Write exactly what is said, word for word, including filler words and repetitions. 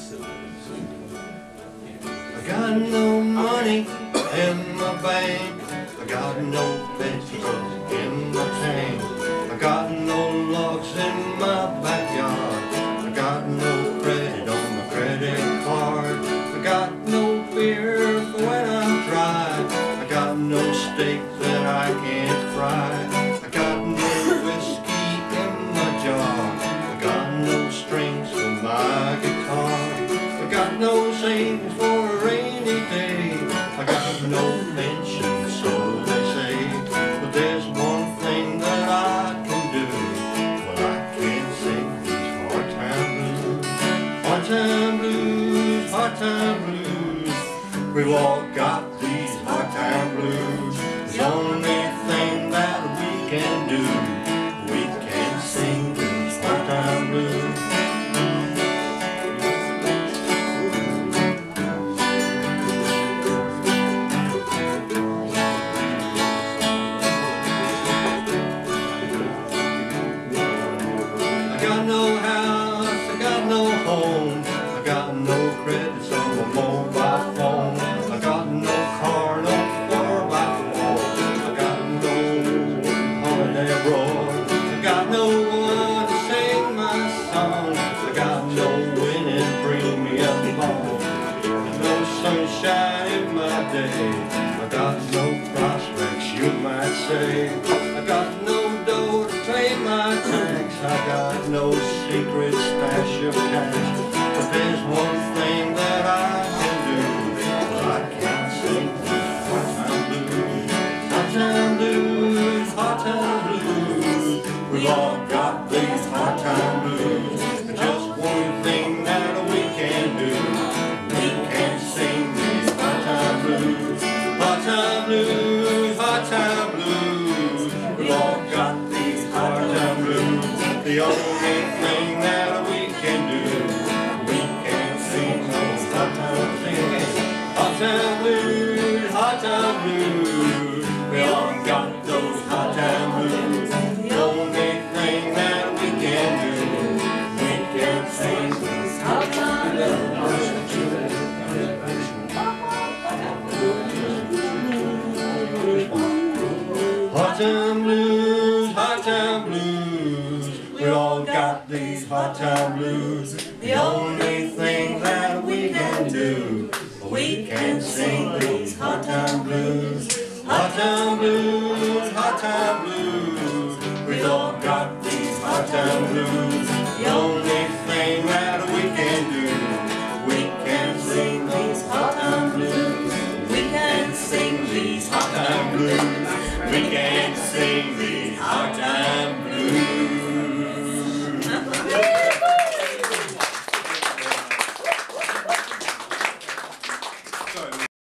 I got no money in my bank, I got no vegetables in my tank, I got no logs in my backyard, I got no credit on my credit card, I got no beer for when I'm dry, I got no steak that I can't fry, I got no whiskey in my jar, I got no strings for my guitar, I got no savings for a rainy day, I got no pension, so they say, but there's one thing that I can do, well, I can't sing these hard time blues, hard time blues, hard time blues, we've all got these hard time blues, the only thing that we can do, we can sing these hard time blues. I got no house, I got no home, I got no credits on my mobile phone, I got no car, no four by four, I got no holiday abroad, I got no one to sing my song, I got no winning premium ball, no sunshine in my day, I got no prospects you might say, I got no dough to pay my tax, I got no secret stash of cash, but there's one thing that I can do, well, I can't sing these hard time blues, hard time blues, hard time blues, we've all got these hard time blues, and just one thing that we can do, we can sing these hard time blues, hard time blues, hard time blues, we've all got these hard time blues, the only thing that we can do, we can sing those hard time blues, hard time blues, hard time blues, we all got those hard time blues, the only thing that we can do, we can sing those hard time blues. Hard time blues, hard time blues, we all got these hard time blues, the only thing that we can do, we can sing these hard time blues, hard time blues, hard time blues, we all got these hard time blues, the only thing that we can do, we can sing these hard time blues, we can sing these hard time blues, we can sing